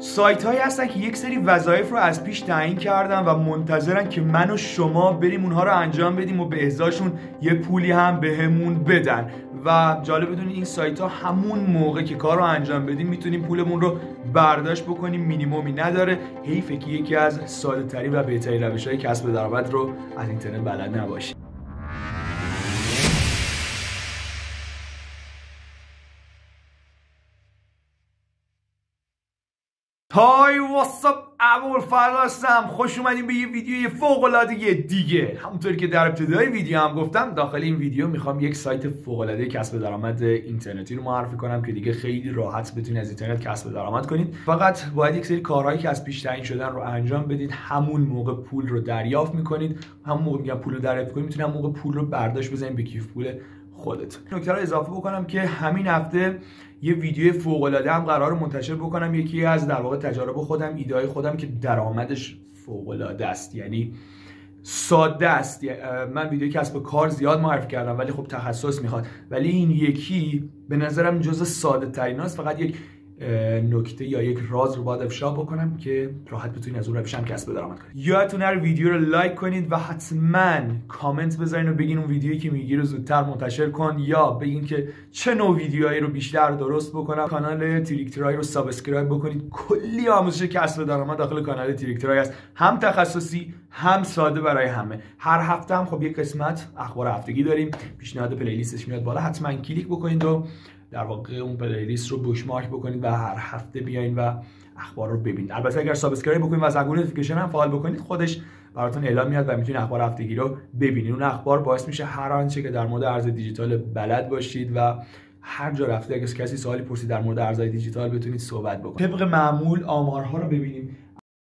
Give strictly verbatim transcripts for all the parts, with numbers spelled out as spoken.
سایت هایی هستن که یک سری وظایف رو از پیش تعیین کردن و منتظرن که من و شما بریم اونها رو انجام بدیم و به ازاشون یه پولی هم بهمون بدن. و جالب بدونید این سایت ها همون موقع که کار رو انجام بدیم میتونیم پولمون رو برداشت بکنیم، مینیمومی نداره. حیفه که یکی از ساده ترین و بهترین روش های کسب درآمد رو از اینترنت بلد نباشید. های واتساپ، ابوالفضل هستم. خوش اومدیم به یه ویدیوی فوق العاده دیگه. همونطوری که در ابتدای ویدیو هم گفتم، داخل این ویدیو میخوام یک سایت فوق العاده کسب درآمد اینترنتی رو معرفی کنم که دیگه خیلی راحت بتونید از اینترنت کسب درآمد کنید. فقط باید یک سری کارهایی که از پیش تعیین شدن رو انجام بدید. همون موقع پول رو دریافت میکنید. همون موقع میگم پول رو دریافت کنید، میتونید همون موقع پول رو برداشت بزنید به کیف پول خودت. نکته رو اضافه بکنم که همین هفته یه ویدیو فوق العاده هم قرار منتشر بکنم. یکی از در واقع تجارب خودم، ایده‌های خودم که درآمدش فوق العاده است، یعنی ساده است. من ویدیو کسب کار زیاد معرفی کردم ولی خب تخصص میخواد، ولی این یکی به نظرم جزء ساده ترین است. فقط یک نکته یا یک راز رو باید افشا بکنم که راحت بتونید از اون روش هم کسب درآمد کنید. یادتون نره ویدیو رو لایک کنید و حتما کامنت بذارین و بگین اون ویدیویی که میگی رو زودتر منتشر کن، یا بگین که چه نوع ویدیوهایی رو بیشتر درست بکنم. کانال تریکترای رو سابسکرایب بکنید. کلی آموزش کسب درآمد داخل کانال تریکترای است، هم تخصصی هم ساده برای همه. هر هفته هم خب یک قسمت اخبار هفتگی داریم. پیشنهاد پلیلیستش میاد بالا، حتما کلیک بکنید و در واقع اون پلیلیست رو بوکمارک بکنید و هر هفته بیاین و اخبار رو ببینید. البته اگر سابسکرایب بکنید و زنگوله نوتیفیکیشن هم فعال بکنید، خودش براتون اعلام میاد و میتونید اخبار هفتگی رو ببینید. اون اخبار باعث میشه هر آنچه که در مورد ارز دیجیتال بلد باشید و هر جا رفته اگه کسی سوالی پرسید در مورد ارزهای دیجیتال بتونید صحبت بکنید. طبق معمول آمارها رو ببینیم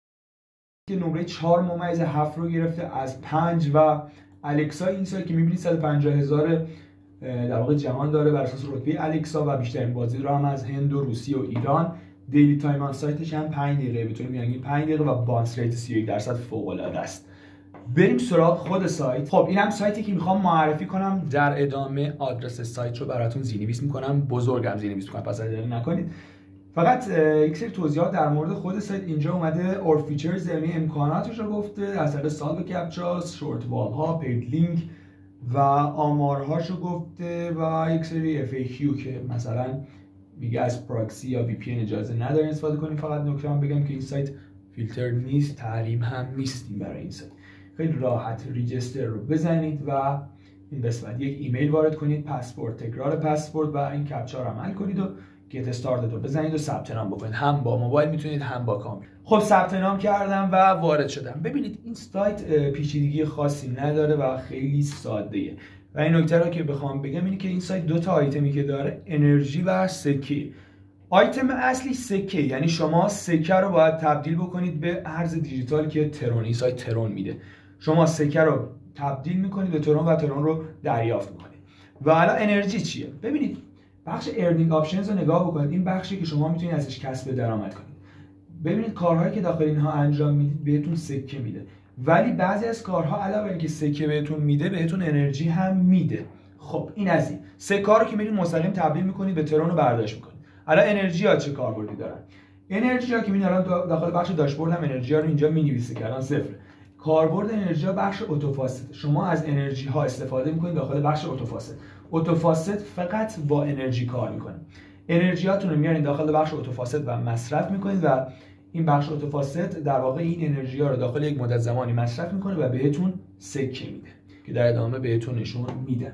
که نمره چهار ممیز هفت رو گرفته از پنج و الکسا این سال که میبینید صد و پنجاه هزار در واقع جهان داره بر اساس رتبه الکسا و بیشترین بازدید رو هم از هند و روسیه و ایران. دیلی تایم آن سایتش هم پنج دقیقه بتونیم بگیم پنج دقیقه و بانس ریت سی و یک درصد فوق العاده است. بریم سراغ خود سایت. خب این هم سایتی که میخوام معرفی کنم. در ادامه آدرس سایت رو براتون زیرنویس میکنم، بزرگم زیرنویس میکنم پس عجله نکنید. فقط یک سری توضیحات در مورد خود سایت اینجا اومده. اور فیچرز یعنی امکاناتش رو گفته، از طریق سالو کپچاس، شورت وال ها، پید لینک و آمارهاشو گفته و یک سری اف ای کیو که مثلا میگه از پراکسی یا وی پی ان اجازه ندارین استفاده کنیم. فقط نکته هم بگم که این سایت فیلتر نیست، تحریم هم نیستیم برای این سایت. خیلی راحت ریجستر رو بزنید و این قسمت یک ایمیل وارد کنید، پسورد، تکرار پسورد و این کپچا رو عمل کنید و گت استارتد رو بزنید و ثبت نام بکنید. هم با موبایل میتونید هم با کامپیوتر. خب ثبت نام کردم و وارد شدم. ببینید این سایت پیچیدگی خاصی نداره و خیلی ساده‌ایه. و این نکته رو که بخوام بگم اینه که این سایت دو تا آیتمی که داره، انرژی و سکه. آیتم اصلی سکه، یعنی شما سکه رو باید تبدیل بکنید به ارز دیجیتال که ترون، این سایت ترون میده. شما سکه رو تبدیل میکنید به ترون و ترون رو دریافت میکنید. و حالا انرژی چیه؟ ببینید بخش ارنینگ آپشنز رو نگاه بکنید. این بخشی که شما میتونید ازش کسب درآمد کنید. ببینید کارهایی که داخل اینها انجام میدید بهتون سکه میده، ولی بعضی از کارها علاوه بر اینکه سکه بهتون میده بهتون انرژی هم میده. خب این از این سکه رو که میرید مستقیم تبدیل میکنید به ترون رو برداشت میکنید. حالا انرژی ها چه کاربردی دارن؟ انرژی ها که میبینید الان داخل بخش داشبورد هم انرژی ها رو اینجا مینویسه که الان صفر. کاربرد انرژی ها بخش اتوفاست. شما از انرژی ها استفاده میکنید داخل بخش اتوفاست. اتوفاست فقط با انرژی کار میکنه. انرژیاتون رو میارین داخل بخش اتوفاست و مصرف میکنید و این بخش اتوفاست در واقع این انرژی ها رو داخل یک مدت زمانی مصرف میکنه و بهتون سکه میده که در ادامه بهتون نشون میده.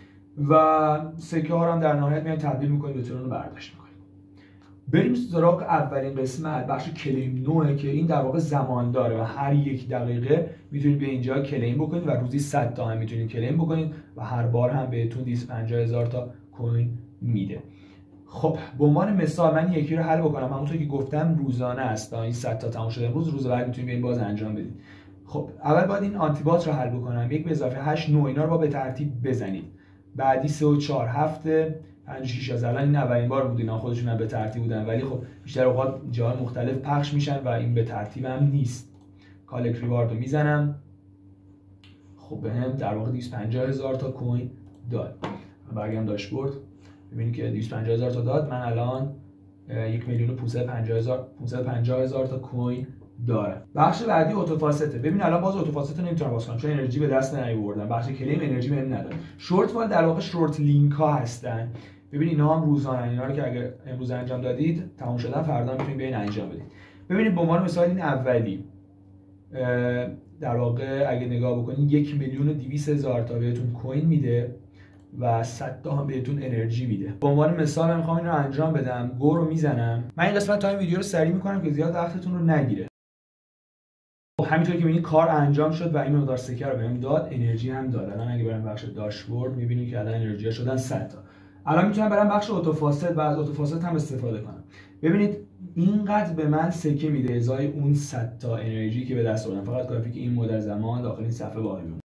و سکه ها رو هم در نهایت میان تبدیل میکنید به ترون رو برداشت میکنید. بریم سراغ اولین قسمت، بخش کلیم نوعه که این در واقع زمان داره و هر یک دقیقه میتونید به اینجا کلیم بکنید و روزی صد تا هم میتونید کلیم بکنید و هر بار هم بهتون دویست و پنجاه هزار تا کوین میده. خب به عنوان مثال من یکی رو حل بکنم. همونطور که گفتم روزانه است تا این صد تا تموم شده امروز، روز بعد میتونید این باز انجام بدید. خب اول باید این آنتی بات رو حل بکنم. یک به اضافه هشت نه اینا رو با به ترتیب بزنید. بعدی سه و چهار هفته پنج شش از الان این اولین بار بود اینا خودشون هم به ترتیب بودن، ولی خب بیشتر اوقات جاهای مختلف پخش میشن و این به ترتیب هم نیست. کالک ریوارد رو میزنم. خب بهم در واقع دویست و پنجاه هزار تا کوین داد. برگردم داشبورد ببینید که دویست و پنجاه هزار تا داد. من الان یک میلیون و پانصد و پنجاه هزار تا کوین داره. بخش بعدی اتوفاسته. ببین الان باز اتوفاسته نمیتونم باز کنم چون انرژی به دست نیاوردم. بخش کلیم انرژی بهم نداره. شورت فال در واقع شورت لینک ها هستن. ببین اینا هم روزانه، اینا رو که اگه امروز انجام دادید تموم شدن فردا میتونید بیاین انجام بدید. ببینید به عنوان مثال این اولی در واقع اگه نگاه بکنید یک میلیون و دویست هزار تا بهتون کوین میده و صد تا هم بهتون انرژی میده. به عنوان مثال من میخوام این رو انجام بدم. گو رو میزنم. من این قسمت تا این ویدیو رو سریع میکنم که زیاد وقتتون رو نگیره. همینطور که میبینید کار انجام شد و این مقدار سکه رو بهم داد، انرژی هم داد. الان اگه برم بخش داشبورد میبینید که الان انرژی شدن صد تا. الان میتونم برم بخش اتوفاست و از اتوفاست هم استفاده کنم. ببینید اینقدر به من سکه میده ازای اون صد تا انرژی که به دست آوردم. فقط کافیه که این مدت زمان داخل این صفحه باقی بمونه.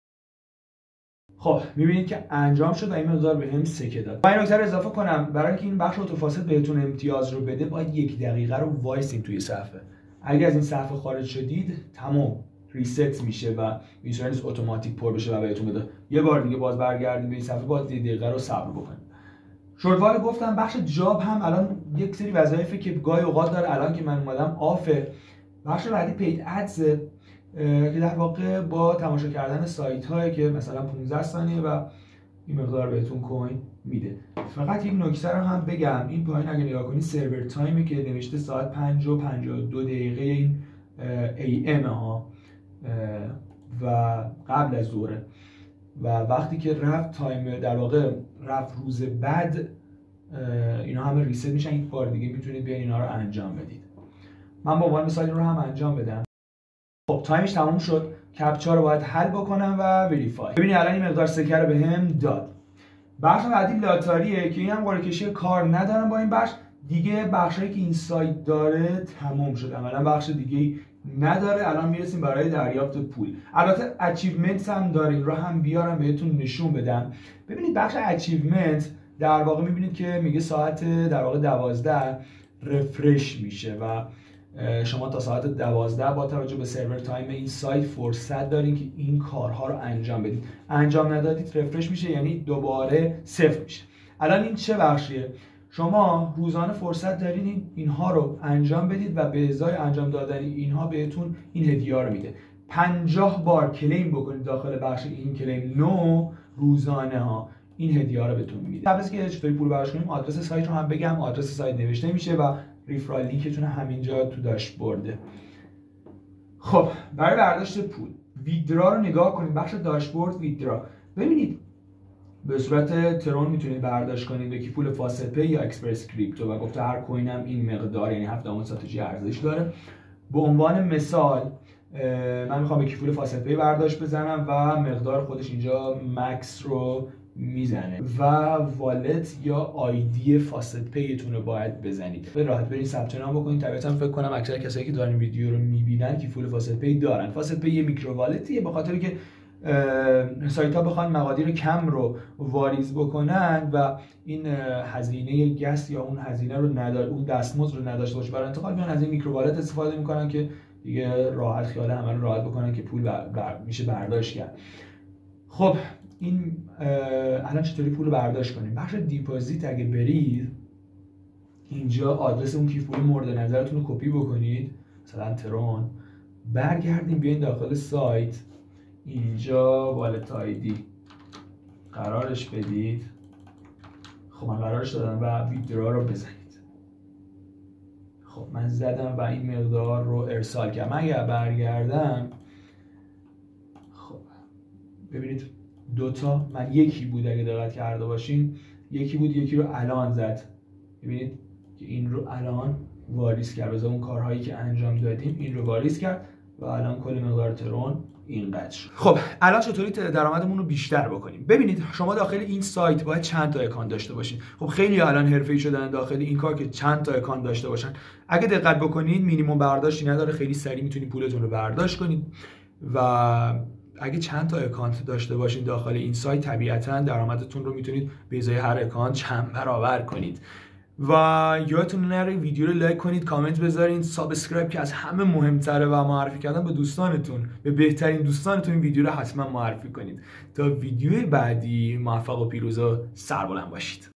خب میبینید که انجام شد و این مقدار بهم سکه داد. من این نکته رو اضافه کنم، برای اینکه این بخش اتوفاست بهتون امتیاز رو بده باید یک دقیقه رو وایسین توی صفحه. اگه از این صفحه خارج شدید تمام ریست میشه و میتونه اتوماتیک پر بشه و بهتون بده. یه بار دیگه باز برگردید به این صفحه، باز یک دقیقه رو صبر بکنید. شورتوال گفتم بخش جاب هم الان یک سری وظایفی که گاهی اوقات داره. الان که من اومدم آفه. بخش بعدی پید ادز که در واقع با تماشا کردن سایت هایی که مثلا پانزده ثانیه و این مقدار بهتون کوین میده. فقط یک نکته رو هم بگم، این پایین اگه نگاه کنید سرور تایمی که نوشته ساعت پنج و پنجاه و دو دقیقه این ای ام ها و قبل از ظهره و وقتی که رفت تایم در واقع رفت روز بعد اینا همه ریست میشن. یک بار دیگه میتونید بیاین اینا رو انجام بدید. من با عنوان مثال رو هم انجام بدم. خب تایمش تموم شد. کپچا رو باید حل بکنم و وریفای. ببینید الان این مقدار سکه رو بهم داد. بخش بعدی لاتاریه که اینم قرعه کشی کار ندارم با این بخش. دیگه بخشایی که این سایت داره تموم شد. عملا بخش دیگه نداره. الان میرسیم برای دریافت پول. البته اچیومنت هم داریم، رو هم بیارم بهتون نشون بدم. ببینید بخش اچیومنت در واقع میبینید که میگه ساعت در واقع دوازده رفرش میشه و شما تا ساعت دوازده با توجه به سرور تایم این سایت فرصت دارین که این کارها رو انجام بدید. انجام ندادید رفرش میشه، یعنی دوباره صفر میشه. الان این چه بخشیه؟ شما روزانه فرصت دارید اینها رو انجام بدید و به ازای انجام دادن اینها بهتون این هدیه رو میده. پنجاه بار کلیم بکنید داخل بخش این کلیم نو روزانه ها، این هدیه رو بهتون میده. قبل از که چطوری پول برداشت کنیم آدرس سایت رو هم بگم. آدرس سایت نوشته میشه و ریفرال لینکتون همینجا تو داشبورده. خب برای برداشت پول ویدرا رو نگاه کنید. بخش داشبورد ویدرا. ببینید به صورت ترون میتونید برداشت کنید به کی پول فاست پی یا اکسپرس کریپتو و گفته هر کوین هم این مقدار یعنی هفت دهم ساتوشی ارزش داره. به عنوان مثال من میخوام به کی پول فاست پی برداشت بزنم و مقدار خودش اینجا مکس رو میزنه و والت یا آیدی فاست پیتون رو باید بزنید. به راحت برید ثبت نام بکنید. طبیعتا فکر کنم اکثر کسایی که دارن ویدیو رو میبینن کی پول فاست پی دارن. فاست پی یه میکرو والتیه به خاطر که سایت ها بخوان مقادیر کم رو واریز بکنن و این هزینه گس یا اون هزینه رو نداره، اون دستمزد رو نداشته باشه برای انتقال، میان از این میکرو والت استفاده میکنن که دیگه راحت خیال همه رو راحت بکنن که پول بر... بر... میشه برداشت کرد. خب این الان چطوری پول رو برداشت کنیم؟ بخش دیپوزیت اگه برید اینجا آدرس اون کیف پول مورد نظرتون رو کپی بکنید، مثلا ترون، برگردیم بیاین داخل سایت، اینجا والت آیدی قرارش بدید. خب من قرارش دادم و ویدرا رو بزنید. خب من زدم و این مقدار رو ارسال کردم. من اگر برگردم خب ببینید دوتا، من یکی بود اگه دقت کرده باشین، یکی بود یکی رو الان زد. ببینید که این رو الان واریز کرد، بذار اون کارهایی که انجام دادیم این رو واریز کرد و الان کل مقدار ترون اینقدر شد. خب الان چطوری درآمدمون رو بیشتر بکنیم؟ ببینید شما داخل این سایت باید چند تا اکانت داشته باشین. خب خیلی الان حرفه‌ای شدن داخل این کار که چند تا اکانت داشته باشن. اگه دقت بکنید مینیمم برداشتی نداره، خیلی سریع میتونید پولتون رو برداشت کنید و اگه چند تا اکانت داشته باشین داخل این سایت طبیعتاً درآمدتون رو میتونید به ازای هر اکانت چند برابر کنید. و یادتون نره ویدیو رو لایک کنید، کامنت بذارین، سابسکرایب که از همه مهمتره و معرفی کردن به دوستانتون، به بهترین دوستانتون این ویدیو رو حتما معرفی کنید. تا ویدیو بعدی موفق و پیروز و سربلند باشید.